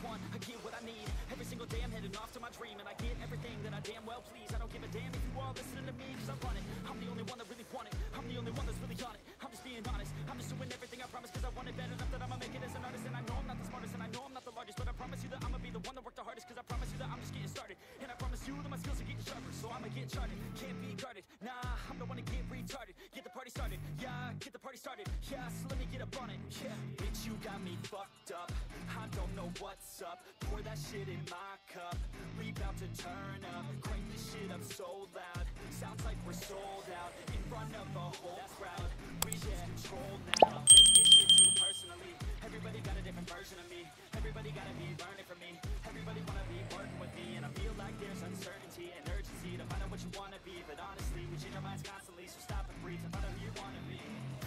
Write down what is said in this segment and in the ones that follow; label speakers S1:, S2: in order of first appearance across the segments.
S1: want, I get what I need. Every single day I'm heading off to my dream, and I get everything that I damn well please. I don't give a damn if you all listening to me, cause I run it. I'm the only one that really want it. I'm the only one that's really on it. I'm just being honest. I'm just doing everything I promise, cause I want it bad enough that I'ma make it as an artist. And I know I'm not the smartest, and I know I'm not the largest, but I promise you that I'ma be the one that worked the hardest, cause I promise you that I'm just getting started. And I promise you that my skills are getting sharper, so I'ma get charted. Can't be guarded, nah, I'm the one to get retarded. Get the party started, yeah, get the party started. Yeah, so let me get up on it, yeah. Bitch, you got me fucked up, I don't know what's up. Pour that shit in my cup, we bout to turn up. Crank this shit up so loud, sounds like we're sold out. In front of a whole crowd, we lose control now. Take this shit too personally, everybody got a different version of me. Everybody gotta be learning from me, everybody wanna be working with me. And I feel like there's uncertainty and urgency to find out what you wanna be. But honestly, we change our minds constantly, so stop and breathe to find out who you wanna be.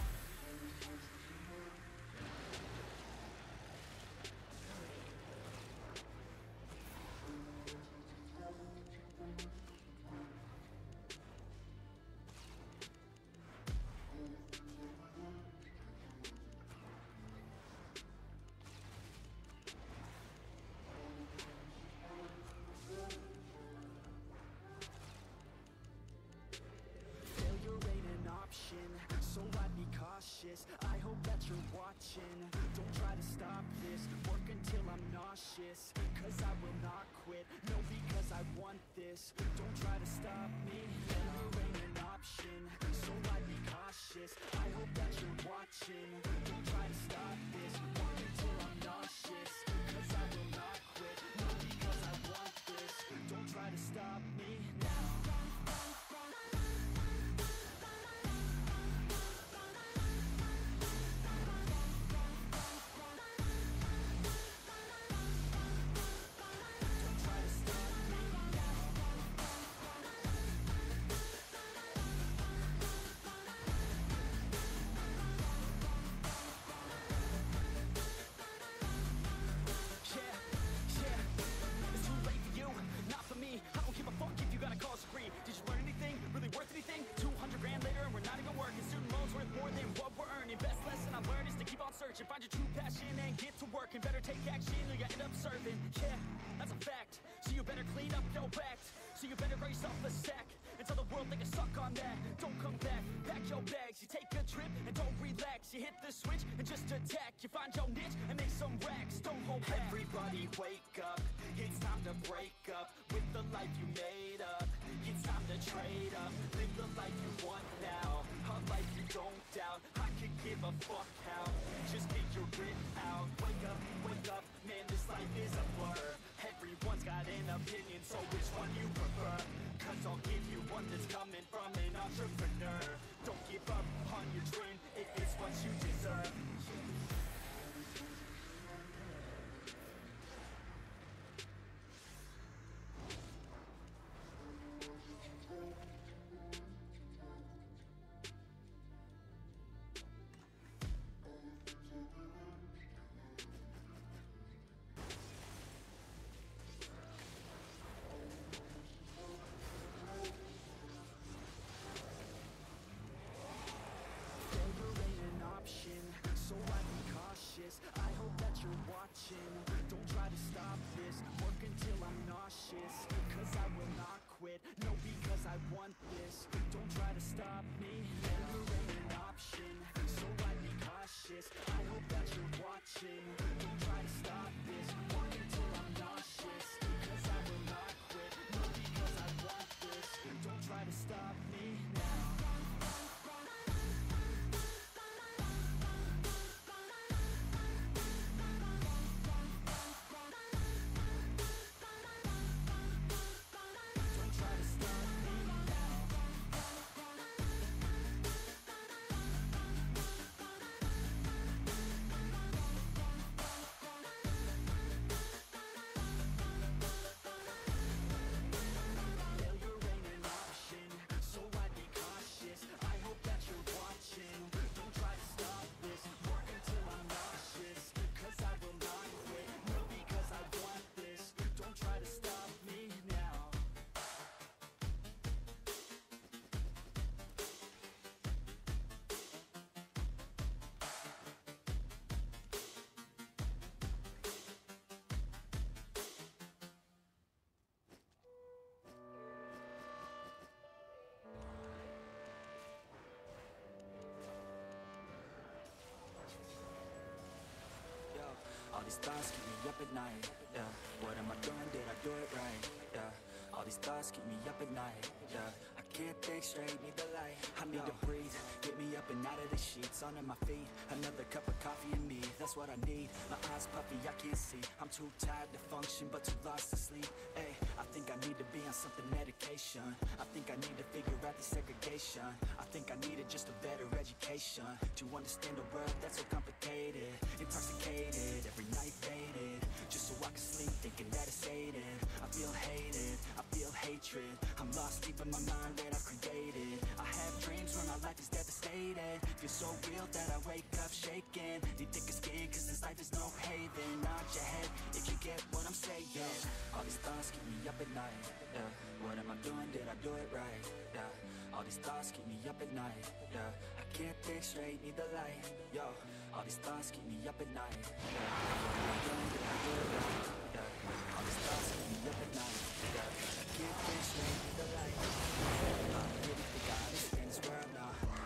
S1: So I'd be cautious, I hope that you're watching. Don't try to stop this, work until I'm nauseous. Cause I will not quit, no, because I want this. Don't try to stop me, failure ain't an option. So I'd be cautious, I hope that you're watching. Don't try to stop this, work until I'm nauseous. Cause I will not quit, no, because I want this. Don't try to stop me now. Find your true passion and get to work, and better take action or you end up serving. Yeah, that's a fact. So you better clean up your act. So you better raise yourself a sack and tell the world they can suck on that. Don't come back, pack your bags. You take a trip and don't relax. You hit the switch and just attack. You find your niche and make some racks. Don't hold back. Everybody wake up, it's time to break up with the life you made up. It's time to trade up, live the life you want now, a life you don't doubt. I could give a fuck how, just get your grit out. Wake up, man, this life is a blur. Everyone's got an opinion, so which one you prefer? Cause I'll give you one that's coming from an entrepreneur. Don't give up on your dream if it's what you deserve. I hope that you're watching. Don't try to stop this, work until I'm nauseous. Cause I will not quit, no, because I want this. Don't try to stop me, failure ain't an option. So I'd be cautious, I hope that you're watching. Don't try to stop this, work until I'm nauseous. Cause I will not quit, no, because I want this. Don't try to stop me now. these thoughts keep me up at night, yeah. What am I doing, did I do it right, yeah. All these thoughts keep me up at night, yeah. I can't think straight, need the light, I need to breathe. Get me up and out of the sheets, under my feet. Another cup of coffee and me, that's what I need. My eyes puffy, I can't see. I'm too tired to function, but too lost to sleep. Ay, I think I need to be on something medication. I think I need to figure out the segregation. I think I needed just a better education to understand a world that's so complicated. Intoxicated, every night faded, just so I can sleep thinking that it's sated. I feel hated, I feel hatred. I'm lost deep in my mind that I've created. I have dreams where my life is devastated. Feel so real that I wake up shaking. Need thicker skin cause this life is no haven. Nod your head if you get what I'm saying. All these thoughts keep me up at night, yeah. What am I doing, did I do it right, yeah. All these thoughts keep me up at night, yeah. I can't think straight, need the light, yo. All these thoughts keep me up at night, yeah. What am I doing, did I do it right, yeah. All these thoughts keep me up at night, yeah. I can't think straight, need the light. I really think I understand this world now.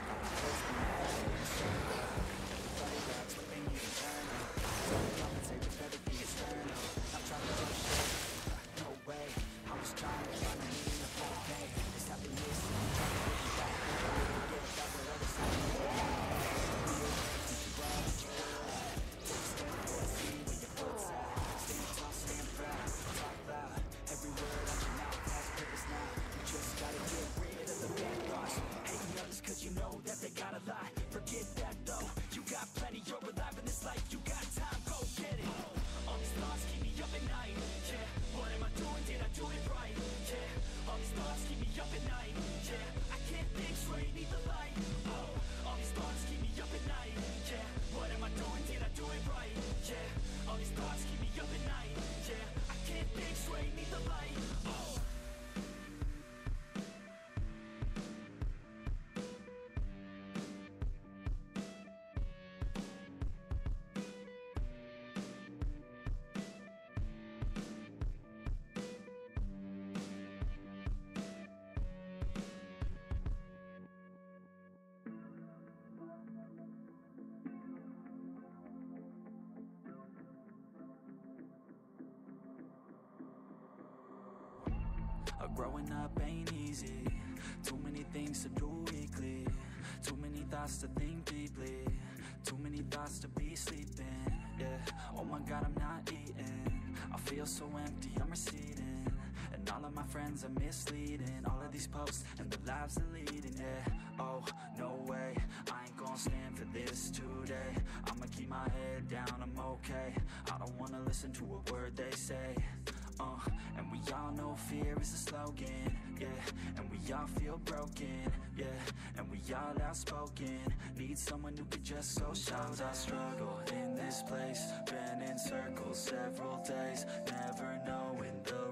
S1: Everybody loves what they need eternal. So they compensate with everything external. I'm trying to rush shit, no way. I was trying to find a meaning of all day. This happiness, I'm trying to get it back. Forget about what others have to do. Think you run, what you do. Take a step forward, see where your foot's at. Stand tall, stand proud, talk loud. Every word out your mouth has purpose now. You just gotta get rid of the bad thoughts. Hating others cause you know that they gotta lie. Forget that though, you got plenty, you're alive in this life. You got time, go get it. All these thoughts keep me up at night, yeah. What am I doing, did I do it right, yeah. All these thoughts keep me up at night, yeah. I can't think straight, need the light, oh. All these thoughts keep me up at night, yeah. What am I doing, did I do it right, yeah. All these thoughts keep me up at night, yeah. I can't think straight, need the light, oh. Growing up ain't easy. Too many things to do weekly. Too many thoughts to think deeply. Too many thoughts to be sleeping, yeah. Oh my God, I'm not eating. I feel so empty, I'm receding. And all of my friends are misleading. All of these posts and the lives they're leading, yeah. Oh, no way, I ain't gonna stand for this today. I'ma keep my head down, I'm okay. I don't wanna listen to a word they say. And we all know fear is a slogan, yeah. And we all feel broken, yeah. And we all outspoken. Need someone who could just go. Sometimes I struggle in this place. Been in circles several days, never knowing the